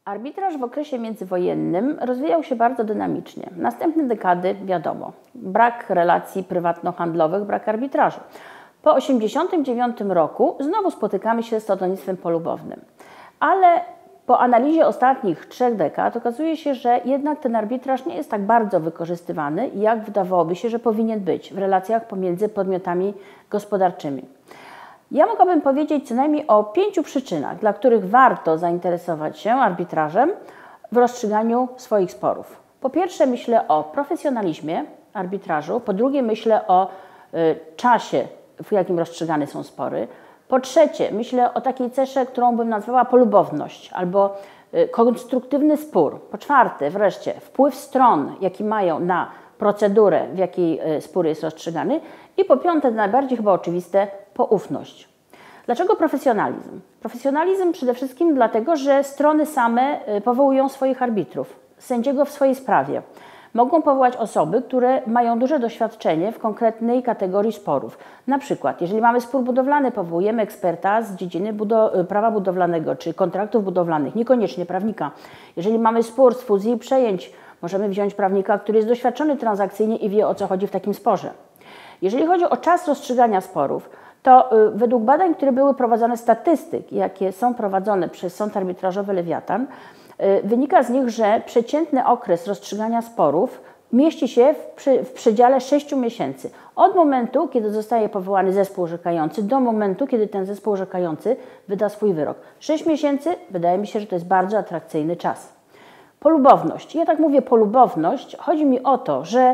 Arbitraż w okresie międzywojennym rozwijał się bardzo dynamicznie. Następne dekady, wiadomo, brak relacji prywatno-handlowych, brak arbitrażu. Po 1989 roku znowu spotykamy się z sądownictwem polubownym. Ale po analizie ostatnich 3 dekad okazuje się, że jednak ten arbitraż nie jest tak bardzo wykorzystywany, jak wydawałoby się, że powinien być w relacjach pomiędzy podmiotami gospodarczymi. Ja mogłabym powiedzieć co najmniej o 5 przyczynach, dla których warto zainteresować się arbitrażem w rozstrzyganiu swoich sporów. Po pierwsze myślę o profesjonalizmie arbitrażu, po drugie myślę o czasie, w jakim rozstrzygane są spory, po trzecie myślę o takiej cesze, którą bym nazwała polubowność albo konstruktywny spór. Po czwarte wreszcie wpływ stron, jaki mają na procedurę, w jakiej spór jest rozstrzygany i po piąte, najbardziej chyba oczywiste, poufność. Dlaczego profesjonalizm? Profesjonalizm przede wszystkim dlatego, że strony same powołują swoich arbitrów, sędziego w swojej sprawie. Mogą powołać osoby, które mają duże doświadczenie w konkretnej kategorii sporów. Na przykład, jeżeli mamy spór budowlany, powołujemy eksperta z dziedziny prawa budowlanego czy kontraktów budowlanych, niekoniecznie prawnika. Jeżeli mamy spór z fuzji i przejęć, możemy wziąć prawnika, który jest doświadczony transakcyjnie i wie, o co chodzi w takim sporze. Jeżeli chodzi o czas rozstrzygania sporów, to według badań, które były prowadzone, statystyk, jakie są prowadzone przez Sąd Arbitrażowy Lewiatan, wynika z nich, że przeciętny okres rozstrzygania sporów mieści się w przedziale 6 miesięcy. Od momentu, kiedy zostaje powołany zespół orzekający, do momentu, kiedy ten zespół orzekający wyda swój wyrok. 6 miesięcy, wydaje mi się, że to jest bardzo atrakcyjny czas. Polubowność. Ja tak mówię polubowność. Chodzi mi o to, że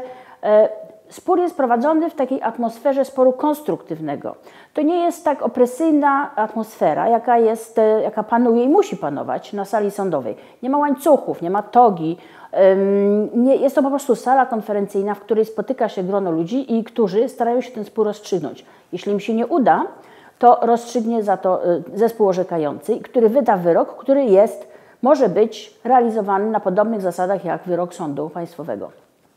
spór jest prowadzony w takiej atmosferze sporu konstruktywnego. To nie jest tak opresyjna atmosfera, jaka panuje i musi panować na sali sądowej. Nie ma łańcuchów, nie ma togi. Jest to po prostu sala konferencyjna, w której spotyka się grono ludzi i którzy starają się ten spór rozstrzygnąć. Jeśli im się nie uda, to rozstrzygnie za to zespół orzekający, który wyda wyrok, który może być realizowany na podobnych zasadach jak wyrok sądu państwowego.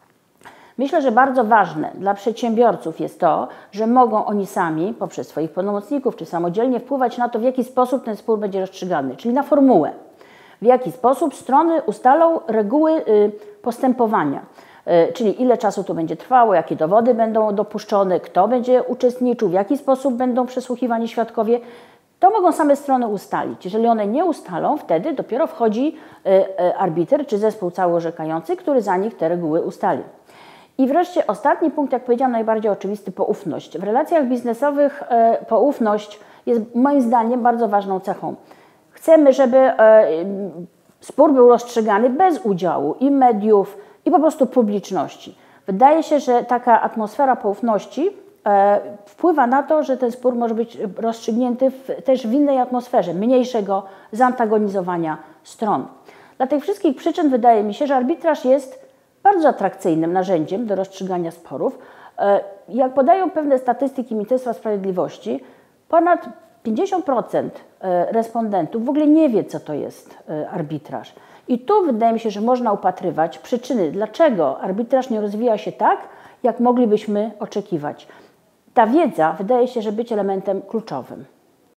Myślę, że bardzo ważne dla przedsiębiorców jest to, że mogą oni sami, poprzez swoich pełnomocników czy samodzielnie wpływać na to, w jaki sposób ten spór będzie rozstrzygany, czyli na formułę. W jaki sposób strony ustalą reguły postępowania, czyli ile czasu to będzie trwało, jakie dowody będą dopuszczone, kto będzie uczestniczył, w jaki sposób będą przesłuchiwani świadkowie. To mogą same strony ustalić. Jeżeli one nie ustalą, wtedy dopiero wchodzi arbiter czy zespół cały orzekający, który za nich te reguły ustali. I wreszcie ostatni punkt, jak powiedziałam, najbardziej oczywisty, poufność. W relacjach biznesowych poufność jest moim zdaniem bardzo ważną cechą. Chcemy, żeby spór był rozstrzygany bez udziału i mediów, i po prostu publiczności. Wydaje się, że taka atmosfera poufności wpływa na to, że ten spór może być rozstrzygnięty też w innej atmosferze, mniejszego zantagonizowania stron. Dla tych wszystkich przyczyn wydaje mi się, że arbitraż jest bardzo atrakcyjnym narzędziem do rozstrzygania sporów. Jak podają pewne statystyki Ministerstwa Sprawiedliwości, ponad 50% respondentów w ogóle nie wie, co to jest arbitraż. I tu wydaje mi się, że można upatrywać przyczyny, dlaczego arbitraż nie rozwija się tak, jak moglibyśmy oczekiwać. Ta wiedza wydaje się, że być elementem kluczowym.